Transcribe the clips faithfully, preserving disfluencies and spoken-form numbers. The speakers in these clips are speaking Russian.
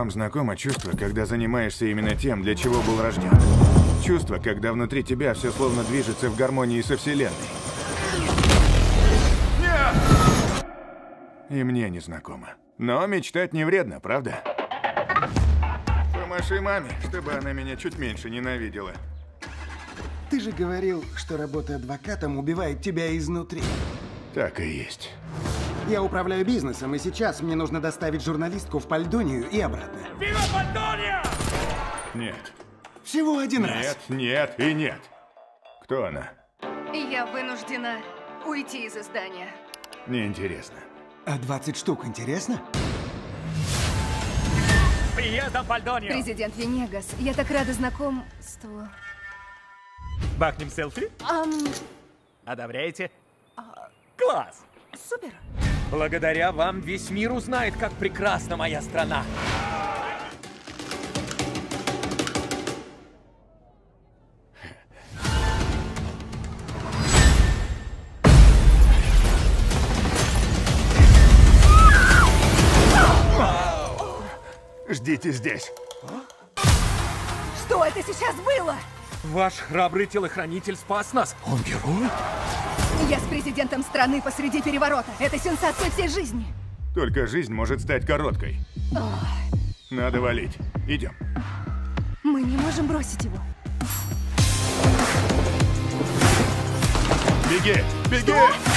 Вам знакомо чувство, когда занимаешься именно тем, для чего был рожден? Чувство, когда внутри тебя все словно движется в гармонии со Вселенной. Нет! И мне не знакомо. Но мечтать не вредно, правда? Помаши маме, чтобы она меня чуть меньше ненавидела. Ты же говорил, что работа адвокатом убивает тебя изнутри. Так и есть. Я управляю бизнесом, и сейчас мне нужно доставить журналистку в Пальдонию и обратно. Вива Пальдония! Нет. Всего один Нет, раз. нет и нет. Кто она? Я вынуждена уйти из издания. Неинтересно. А двадцать штук интересно? С приездом в Пальдонию! Президент Венегас, я так рада знакомству. Бахнем селфи? Ам, Одобряете? Класс! супер. Благодаря вам весь мир узнает, как прекрасна моя страна. Ждите здесь. Что это сейчас было? Ваш храбрый телохранитель спас нас. Он герой? Я с президентом страны посреди переворота. Это сенсация всей жизни. Только жизнь может стать короткой. Ой, Надо валить. Идем. мы не можем бросить его. Беги! Беги!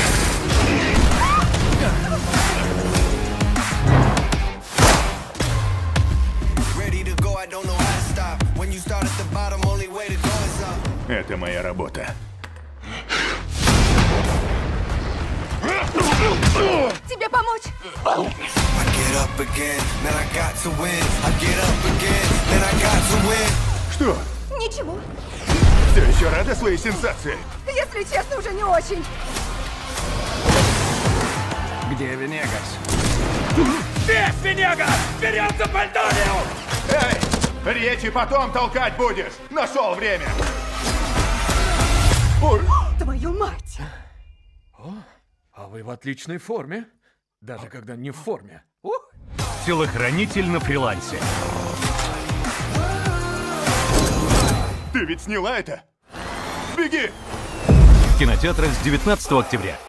Ready to go, I don't know how to stop. When you start at the bottom, only way to go is up. Это моя работа. Тебе помочь? I get up again, then I got to win. I get up again, then I got to win. Что? Ничего. Все еще рада своей сенсации? Если честно, уже не очень. Где Венегас? Весь Венегас! Вперед за Пальдонию! Эй! Речи потом толкать будешь! Нашел время! Ой. Твою мать! А вы в отличной форме. Даже когда не в форме. Ух. Телохранитель на фрилансе. Ты ведь сняла это? Беги! В кинотеатрах с девятнадцатого октября.